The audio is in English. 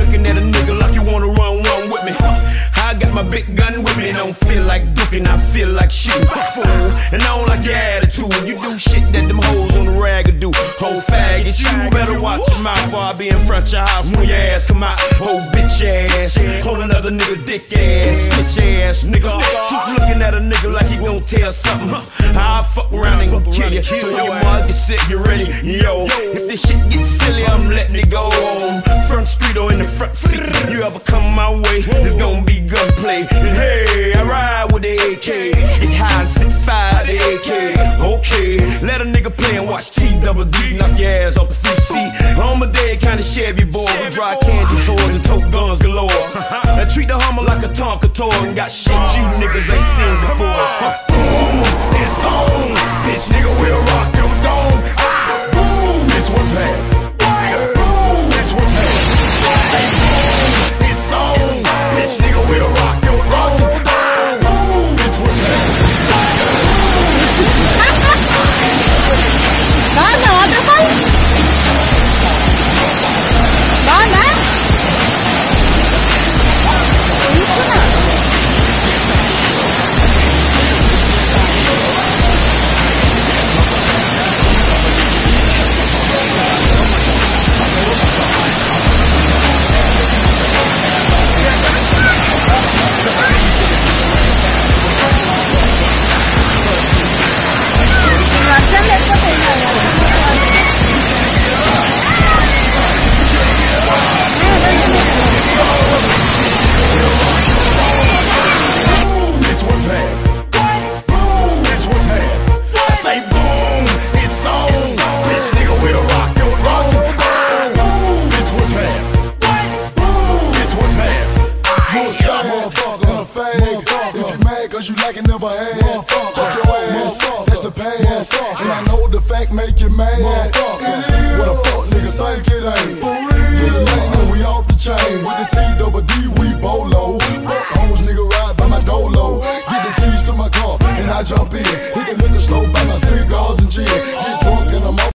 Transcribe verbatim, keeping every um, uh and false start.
looking at a nigga like you wanna run one with me. I got my big gun with me. Don't feel like duking, I feel like shooting. Fool, and I don't like your attitude. You do shit that them hoes on the rag do. Whole faggot, you better watch your mouth before I be in front of your house when your ass come out. Whole bitch ass, hold another nigga dick ass, bitch ass nigga. Keep looking at a nigga like he gon' tell something. I'll fuck around and kill you. So your mother get sick, you ready? Yo, if this shit gets silly, I'm letting it go. Front street or in the front seat. You ever come my way, it's gon' be gunplay. And hey, I ride with the A K. Get high and spit fire the A K. Okay, let a nigga play and watch T double D knock your ass off the free seat. I'm a dead kind of Chevy boy with dry candy toys and tote guns galore. I treat the Hummer like a Tonka toy and got shit you niggas ain't seen before. Boom, it's on, bitch nigga, we'll rock your dome. Ah, boom, bitch, what's happening? Boom, bitch, what's happening? Boom, it's on, bitch nigga, we'll rock your dome. Ah, boom, bitch, what's happening? Gone na, waterfall? Gone na? Dito na. Russian, let's go to you like it never had. Fuck your ass, that's the past. And I know the fact make you mad. What a fuck nigga think it ain't. Yeah, you know we off the chain. With the T double D we bolo. Fuck hoes nigga ride by my dolo. Get the keys to my car and I jump in.